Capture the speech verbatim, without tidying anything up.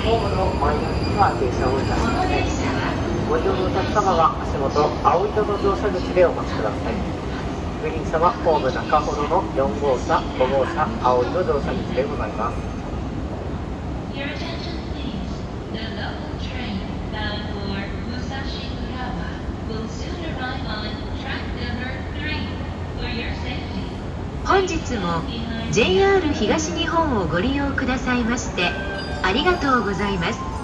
ホームの前のには停車をいたします。ご乗のお客様は足元青色の乗車口でお待ちください。グリーン車はホーム中ほどのよん号車、ご号車、青色乗車口でございます。 Your attention please. The local train bound for Musashi-Urawa will soon arrive on track number three. For your safety. 本日も ジェイアール 東日本をご利用くださいましてありがとうございます。